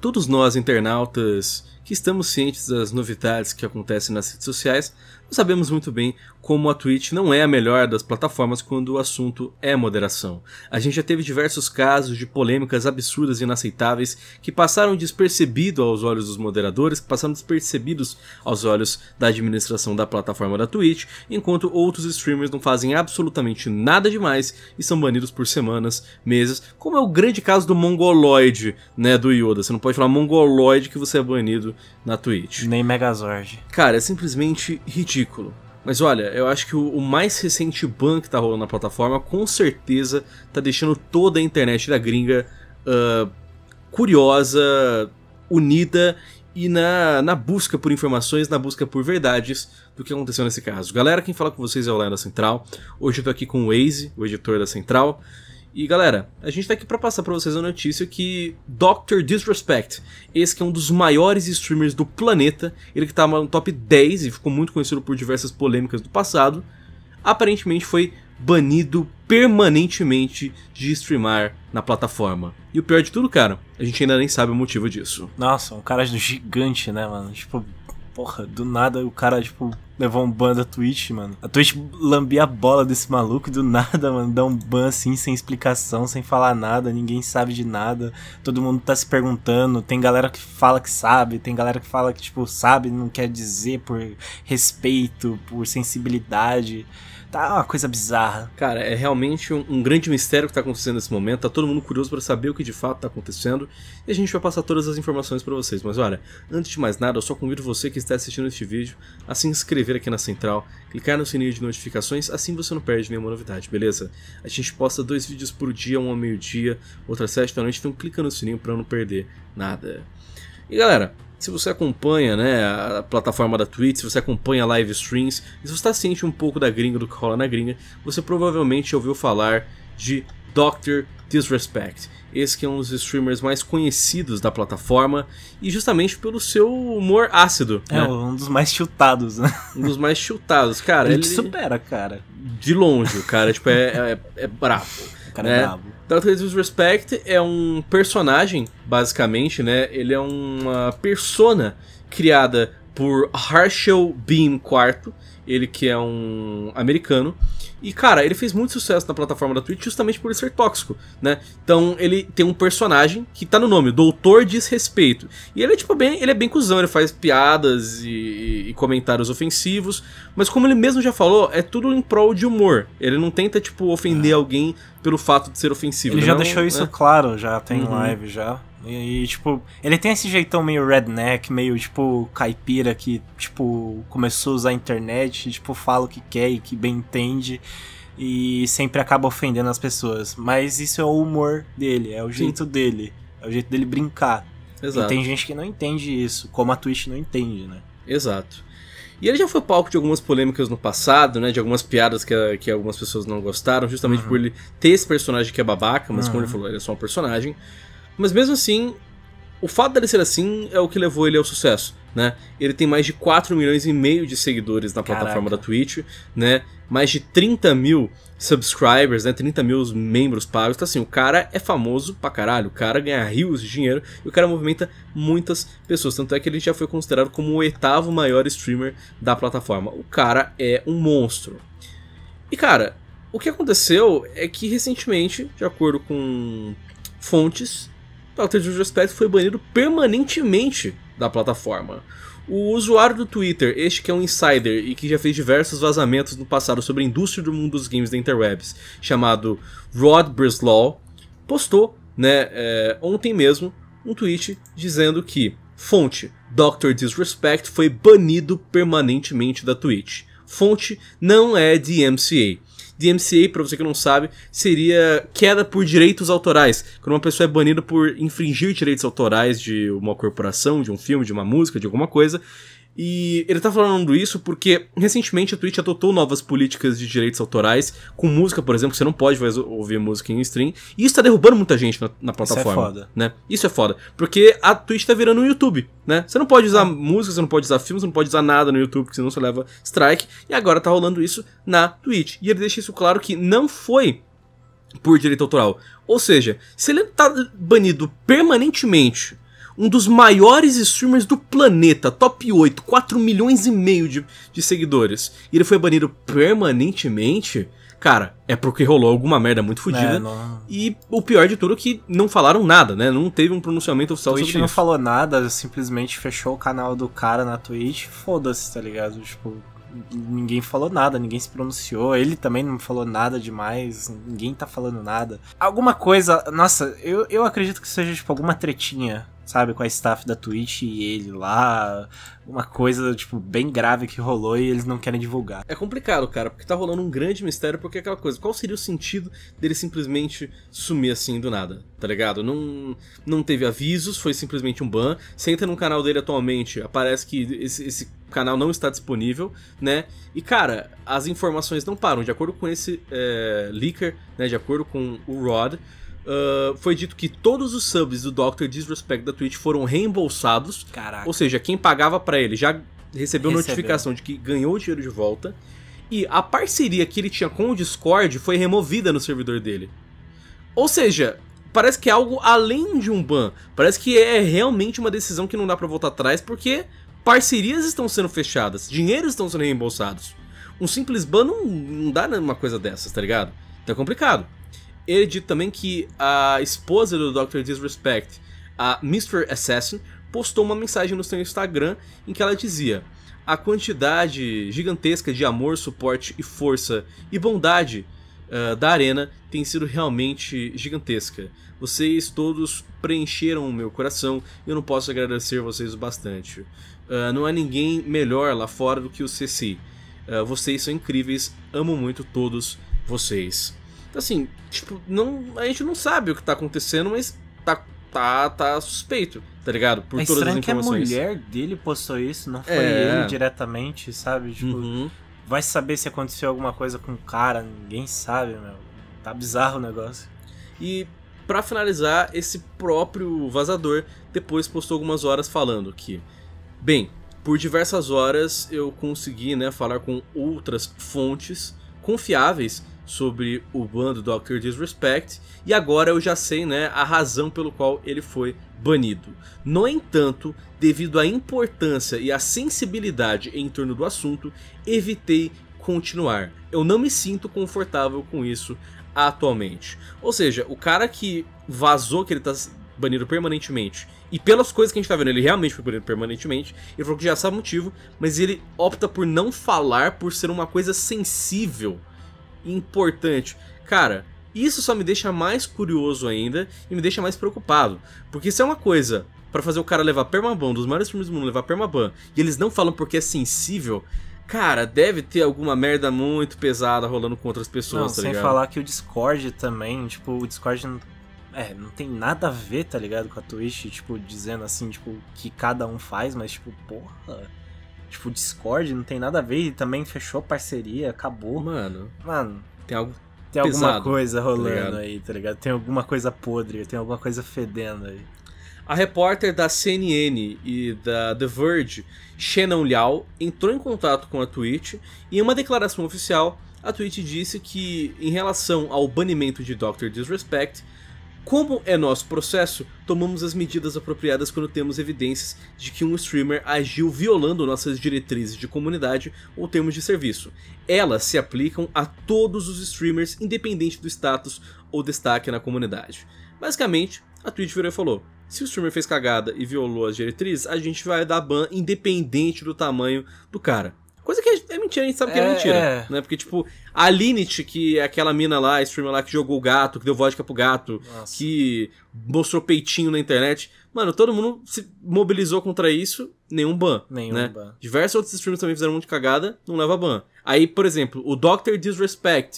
Todos nós, internautas, que estamos cientes das novidades que acontecem nas redes sociais, nós sabemos muito bem como a Twitch não é a melhor das plataformas quando o assunto é moderação. A gente já teve diversos casos de polêmicas absurdas e inaceitáveis que passaram despercebido aos olhos dos moderadores, que passaram despercebidos aos olhos da administração da plataforma da Twitch, enquanto outros streamers não fazem absolutamente nada demais e são banidos por semanas, meses, como é o grande caso do Mongoloid, né, do Yoda. Você não pode falar Mongoloid que você é banido na Twitch. Nem Megazord. Cara, é simplesmente ridículo. Mas olha, eu acho que o mais recente ban que tá rolando na plataforma com certeza tá deixando toda a internet da gringa curiosa, unida e na busca por informações, na busca por verdades do que aconteceu nesse caso. Galera, quem fala com vocês é o Léo da Central. Hoje eu tô aqui com o Waze, o editor da Central. E galera, a gente tá aqui pra passar pra vocês a notícia que Dr. Disrespect, esse que é um dos maiores streamers do planeta, ele que tá no top 10 e ficou muito conhecido por diversas polêmicas do passado, aparentemente foi banido permanentemente de streamar na plataforma. E o pior de tudo, cara, a gente ainda nem sabe o motivo disso. Nossa, um cara gigante, né, mano? Tipo, porra, do nada o cara, tipo, levou um ban da Twitch, mano. A Twitch lambia a bola desse maluco e do nada, mano, dá um ban assim, sem explicação, sem falar nada, ninguém sabe de nada. Todo mundo tá se perguntando, tem galera que fala que sabe, tem galera que fala que, tipo, sabe, não quer dizer por respeito, por sensibilidade. Tá uma coisa bizarra. Cara, é realmente um grande mistério que tá acontecendo nesse momento. Tá todo mundo curioso pra saber o que de fato tá acontecendo. E a gente vai passar todas as informações pra vocês. Mas olha, antes de mais nada, eu só convido você que está assistindo este vídeo a se inscrever aqui na Central, clicar no sininho de notificações, assim você não perde nenhuma novidade, beleza? A gente posta 2 vídeos por dia, um ao meio-dia, outro às 7 da noite, então clica no sininho pra não perder nada. E galera, se você acompanha, né, a plataforma da Twitch, se você acompanha live streams, e se você está ciente um pouco da gringa, do que rola na gringa, você provavelmente ouviu falar de Dr. Disrespect. Esse que é um dos streamers mais conhecidos da plataforma, e justamente pelo seu humor ácido. É, né? Um dos mais chutados, né? Um dos mais chutados, cara. Ele te supera, cara. De longe, o cara, tipo, é brabo. O cara né? é brabo. Dr. Disrespect é um personagem, basicamente, né? Ele é uma persona criada por Herschel Bean IV, ele que é um americano. E, cara, ele fez muito sucesso na plataforma da Twitch justamente por ele ser tóxico, né? Então, ele tem um personagem que tá no nome, Doutor Desrespeito. E ele é, tipo, ele é bem cuzão, ele faz piadas e comentários ofensivos. Mas como ele mesmo já falou, é tudo em prol de humor. Ele não tenta, tipo, ofender alguém pelo fato de ser ofensivo. Ele já deixou isso claro, já tem live, já. E, tipo, ele tem esse jeitão meio redneck, meio, tipo, caipira que, tipo, começou a usar a internet, tipo, fala o que quer e que bem entende e sempre acaba ofendendo as pessoas. Mas isso é o humor dele, é o jeito dele, é o jeito dele brincar. Exato. E tem gente que não entende isso, como a Twitch não entende, né? Exato. E ele já foi palco de algumas polêmicas no passado, né? De algumas piadas que algumas pessoas não gostaram, justamente por ele ter esse personagem que é babaca, mas como ele falou, ele é só um personagem. Mas mesmo assim, o fato dele ser assim é o que levou ele ao sucesso, né? Ele tem mais de 4,5 milhões de seguidores na plataforma da Twitch, né? Mais de 30 mil subscribers, né? 30 mil membros pagos. Então assim, o cara é famoso pra caralho, o cara ganha rios de dinheiro e o cara movimenta muitas pessoas. Tanto é que ele já foi considerado como o 8º maior streamer da plataforma. O cara é um monstro. E cara, o que aconteceu é que recentemente, de acordo com fontes, Dr. Disrespect foi banido permanentemente da plataforma. O usuário do Twitter, este que é um insider e que já fez diversos vazamentos no passado sobre a indústria do mundo dos games da interwebs, chamado Rod Breslau, postou, né, ontem mesmo um tweet dizendo que, fonte, Dr. Disrespect foi banido permanentemente da Twitch. Fonte não é DMCA. DMCA, pra você que não sabe, seria queda por direitos autorais. Quando uma pessoa é banida por infringir direitos autorais de uma corporação, de um filme, de uma música, de alguma coisa. E ele tá falando isso porque recentemente a Twitch adotou novas políticas de direitos autorais. Com música, por exemplo, você não pode mais ouvir música em stream. E isso tá derrubando muita gente na plataforma. Isso é foda. Né? Isso é foda. Porque a Twitch tá virando um YouTube, né? Você não pode usar música, você não pode usar filmes, você não pode usar nada no YouTube, porque senão você leva strike. E agora tá rolando isso na Twitch. E ele deixa isso claro que não foi por direito autoral. Ou seja, se ele tá banido permanentemente, um dos maiores streamers do planeta, top 8, 4 milhões e meio de seguidores, e ele foi banido permanentemente, cara, é porque rolou alguma merda muito fodida. E o pior de tudo é que não falaram nada, né? Não teve um pronunciamento oficial sobre isso. A Twitch não falou nada, simplesmente fechou o canal do cara na Twitch, foda-se, tá ligado? Tipo, ninguém falou nada, ninguém se pronunciou, ele também não falou nada demais, ninguém tá falando nada. Alguma coisa, nossa, eu acredito que seja tipo alguma tretinha, sabe, com a staff da Twitch e ele lá, uma coisa, tipo, bem grave que rolou e eles não querem divulgar. É complicado, cara, porque tá rolando um grande mistério, porque é aquela coisa, qual seria o sentido dele simplesmente sumir assim do nada, tá ligado? Não teve avisos, foi simplesmente um ban. Você entra no canal dele atualmente, aparece que esse canal não está disponível, né? E, cara, as informações não param. De acordo com esse leaker, né, de acordo com o Rod, foi dito que todos os subs do Dr. Disrespect da Twitch foram reembolsados. Caraca. Ou seja, quem pagava pra ele já recebeu notificação de que ganhou o dinheiro de volta. E a parceria que ele tinha com o Discord foi removida no servidor dele. Ou seja, parece que é algo além de um ban. Parece que é realmente uma decisão que não dá pra voltar atrás, porque parcerias estão sendo fechadas, dinheiros estão sendo reembolsados. Um simples ban não dá numa coisa dessas, tá ligado? Então é complicado. Ele disse também que a esposa do Dr. Disrespect, a Mr. Assassin, postou uma mensagem no seu Instagram em que ela dizia: a quantidade gigantesca de amor, suporte e força e bondade da arena tem sido realmente gigantesca. Vocês todos preencheram o meu coração e eu não posso agradecer vocês o bastante. Não há ninguém melhor lá fora do que o CC. Vocês são incríveis, amo muito todos vocês. Então, assim, tipo, a gente não sabe o que tá acontecendo, mas tá suspeito, tá ligado? Por todas as informações. Que a mulher dele postou isso, não foi ele diretamente, sabe? Tipo, vai saber se aconteceu alguma coisa com o cara, ninguém sabe, meu. Tá bizarro o negócio. E pra finalizar, esse próprio vazador depois postou algumas horas falando que, bem, por diversas horas eu consegui, né, falar com outras fontes confiáveis sobre o ban do Dr. Disrespect, e agora eu já sei, né, a razão pelo qual ele foi banido. No entanto, devido à importância e à sensibilidade em torno do assunto, evitei continuar. Eu não me sinto confortável com isso atualmente. Ou seja, o cara que vazou que ele tá banido permanentemente, e pelas coisas que a gente tá vendo, ele realmente foi banido permanentemente, ele falou que já sabe o motivo, mas ele opta por não falar por ser uma coisa sensível, importante. Cara, isso só me deixa mais curioso ainda e me deixa mais preocupado, porque se é uma coisa pra fazer o cara levar permaban, um dos maiores filmes do mundo levar permaban, e eles não falam porque é sensível, cara, deve ter alguma merda muito pesada rolando com outras pessoas, tá sem ligado? falar que o Discord também, tipo, o Discord não tem nada a ver, tá ligado, com a Twitch, tipo, dizendo assim, tipo, que cada um faz, mas tipo, porra, tipo, o Discord não tem nada a ver, e também fechou parceria, acabou. Mano, tem algo tem pesado, alguma coisa rolando tá aí, tá ligado? Tem alguma coisa podre, tem alguma coisa fedendo aí. A repórter da CNN e da The Verge, Shannon Liao, entrou em contato com a Twitch e em uma declaração oficial, a Twitch disse que, em relação ao banimento de Dr. Disrespect, como é nosso processo, tomamos as medidas apropriadas quando temos evidências de que um streamer agiu violando nossas diretrizes de comunidade ou termos de serviço. Elas se aplicam a todos os streamers, independente do status ou destaque na comunidade. Basicamente, a Twitch virou e falou: se o streamer fez cagada e violou as diretrizes, a gente vai dar ban independente do tamanho do cara. Coisa que é mentira, a gente sabe que é mentira, né? Porque, tipo, a Linit, que é aquela mina lá, a streamer lá que jogou o gato, que deu vodka pro gato, nossa, que mostrou peitinho na internet. Mano, todo mundo se mobilizou contra isso, nenhum ban, né? Ban. Diversos outros streamers também fizeram muito cagada, não leva ban. Aí, por exemplo, o Dr. Disrespect,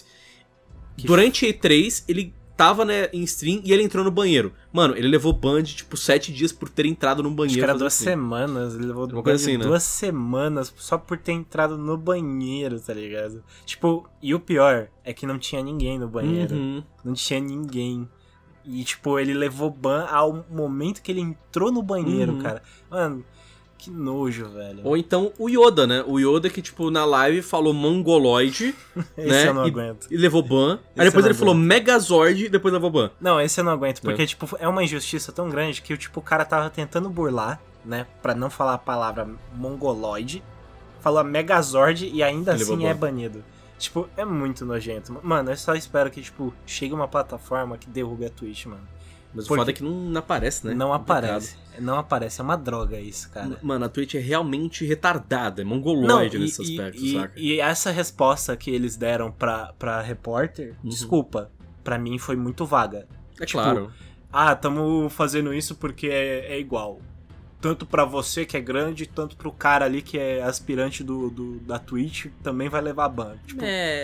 durante E3, ele tava, né, em stream e ele entrou no banheiro. Mano, ele levou ban de, tipo, 7 dias por ter entrado no banheiro. Acho que era 2 semanas, ele levou ban assim, de 2 semanas só por ter entrado no banheiro, tá ligado? Tipo, e o pior é que não tinha ninguém no banheiro. Não tinha ninguém. E, tipo, ele levou ban ao momento que ele entrou no banheiro, cara. Mano, Que nojo, velho. Ou então o Yoda, né? O Yoda que, tipo, na live falou mongoloide, né? Eu não aguento. E levou ban. Aí depois ele falou Megazord e depois levou ban. Não, esse eu não aguento, porque, tipo, é uma injustiça tão grande que, tipo, o cara tava tentando burlar, né? Pra não falar a palavra mongoloide. Falou Megazord e ainda Ele assim levou é ban. banido. Tipo, é muito nojento. Mano, eu só espero que, tipo, chegue uma plataforma que derrube a Twitch, mano. Mas o Porque foda é que não aparece, né? Não Complicado. aparece. Não aparece. É uma droga isso, cara. Mano, a Twitch é realmente retardada, é mongoloide nesse aspecto, saca? E essa resposta que eles deram pra repórter, desculpa, pra mim foi muito vaga. É claro. Tamo fazendo isso porque é igual. Tanto pra você que é grande, tanto pro cara ali que é aspirante da Twitch, também vai levar ban. Tipo,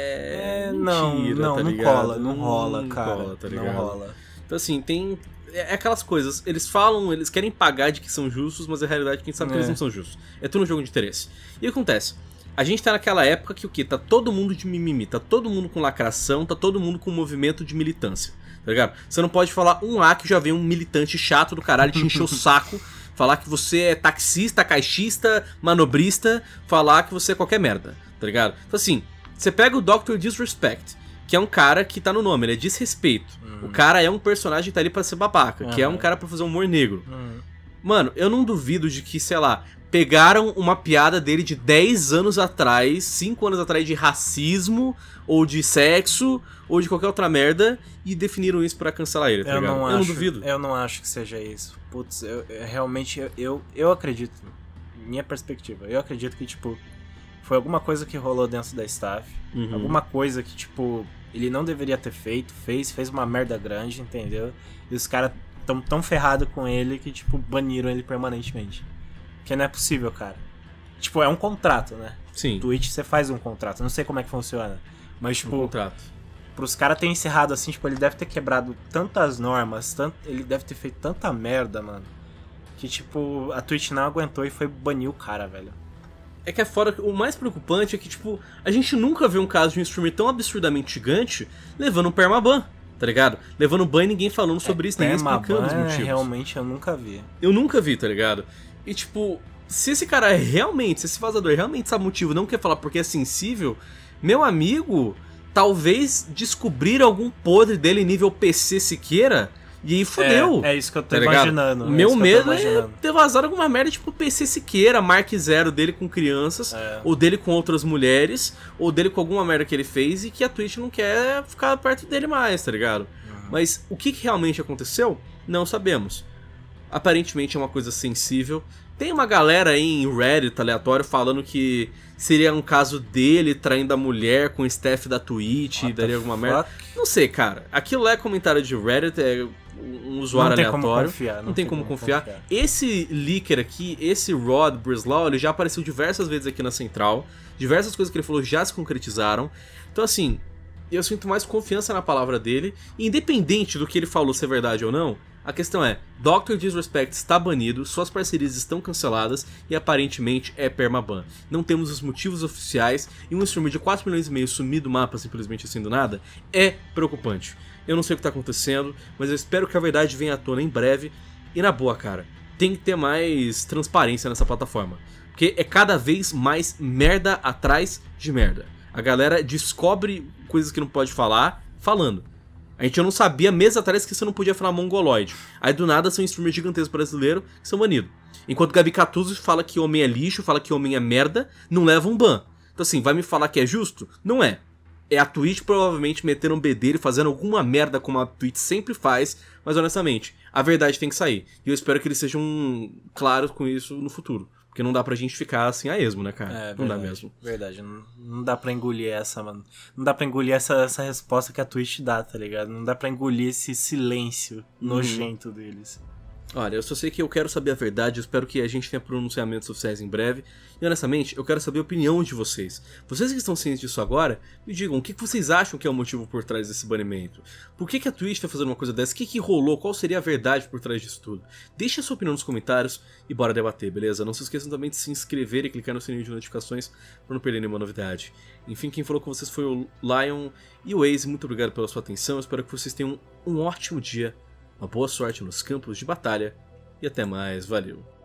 mentira, não tá ligado? cola, não rola, cara. Cola, tá não ligado? rola. Então assim, tem... É aquelas coisas, eles falam, eles querem pagar de que são justos, mas a realidade é que a gente sabe que eles não são justos. É tudo um jogo de interesse. E o que acontece? A gente tá naquela época que o quê? Tá todo mundo de mimimi, tá todo mundo com lacração, tá todo mundo com movimento de militância, tá ligado? Você não pode falar um A que já vem um militante chato do caralho te encher o saco, falar que você é taxista, caixista, manobrista, falar que você é qualquer merda, tá ligado? Então assim, você pega o Dr. Disrespect, que é um cara que tá no nome, ele é desrespeito. O cara é um personagem que tá ali pra ser babaca, que é um cara pra fazer humor negro. Mano, eu não duvido de que, sei lá, pegaram uma piada dele de 10 anos atrás, 5 anos atrás de racismo, ou de sexo, ou de qualquer outra merda, e definiram isso pra cancelar ele, tá ligado? Eu não duvido. Eu não acho que seja isso. Putz, realmente, eu acredito, minha perspectiva, eu acredito que, tipo, foi alguma coisa que rolou dentro da staff, alguma coisa que, tipo, ele não deveria ter feito, fez uma merda grande, entendeu? E os caras tão ferrados com ele que, tipo, baniram ele permanentemente. Que não é possível, cara. Tipo, é um contrato, né? Sim. Twitch, você faz um contrato. Não sei como é que funciona. Mas, tipo, contrato. Pros caras terem encerrado assim, tipo, ele deve ter quebrado tantas normas, ele deve ter feito tanta merda, mano. Que, tipo, a Twitch não aguentou e foi banir o cara, velho. É que é fora, o mais preocupante é que, tipo, a gente nunca vê um caso de um streamer tão absurdamente gigante levando um permaban, tá ligado? Levando ban e ninguém falando sobre isso, ninguém explicando os motivos. Realmente eu nunca vi. Eu nunca vi, tá ligado? E, tipo, se esse cara se esse vazador realmente sabe o motivo, não quer falar porque é sensível, meu amigo, talvez descobrir algum podre dele nível PC Siqueira, e aí fodeu. É isso que eu tô tá imaginando. O meu medo é ter vazado alguma merda tipo PC Siqueira, Mark Zero dele com crianças, ou dele com outras mulheres, ou dele com alguma merda que ele fez e que a Twitch não quer ficar perto dele mais, tá ligado? Mas o que realmente aconteceu, não sabemos. Aparentemente é uma coisa sensível. Tem uma galera aí em Reddit aleatório falando que seria um caso dele traindo a mulher com o staff da Twitch e daria alguma merda. Não sei, cara. Aquilo lá é comentário de Reddit, é um usuário aleatório. Não tem como confiar. Esse leaker aqui, esse Rod Breslau, ele já apareceu diversas vezes aqui na Central. Diversas coisas que ele falou já se concretizaram. Então, assim, eu sinto mais confiança na palavra dele. E independente do que ele falou ser verdade ou não, a questão é, Dr. Disrespect está banido, suas parcerias estão canceladas e aparentemente é permaban. Não temos os motivos oficiais e um streamer de 4 milhões e meio sumir do mapa simplesmente assim do nada é preocupante. Eu não sei o que está acontecendo, mas eu espero que a verdade venha à tona em breve. E na boa, cara, tem que ter mais transparência nessa plataforma. Porque é cada vez mais merda atrás de merda. A galera descobre coisas que não pode falar, falando. A gente não sabia meses atrás que você não podia falar mongoloide. Aí do nada são streamers gigantescos brasileiros que são banidos. Enquanto Gabi Catuzzi fala que homem é lixo, fala que homem é merda, não leva um ban. Então assim, vai me falar que é justo? Não é. É a Twitch provavelmente metendo um bedelho, fazendo alguma merda como a Twitch sempre faz, mas honestamente, a verdade tem que sair. E eu espero que eles sejam claros com isso no futuro. Porque não dá pra gente ficar assim a esmo, né, cara? Não dá mesmo. Verdade, não dá pra engolir essa, mano. Não dá pra engolir essa resposta que a Twitch dá, tá ligado? Não dá pra engolir esse silêncio nojento deles. Olha, eu só sei que eu quero saber a verdade, eu espero que a gente tenha pronunciamentos oficiais em breve. E honestamente, eu quero saber a opinião de vocês. Vocês que estão cientes disso agora, me digam o que vocês acham que é o motivo por trás desse banimento. Por que a Twitch tá fazendo uma coisa dessa? O que rolou? Qual seria a verdade por trás disso tudo? Deixe a sua opinião nos comentários e bora debater, beleza? Não se esqueçam também de se inscrever e clicar no sininho de notificações para não perder nenhuma novidade. Enfim, quem falou com vocês foi o Lion e o Waze. Muito obrigado pela sua atenção, eu espero que vocês tenham um ótimo dia. Uma boa sorte nos campos de batalha e até mais, valeu!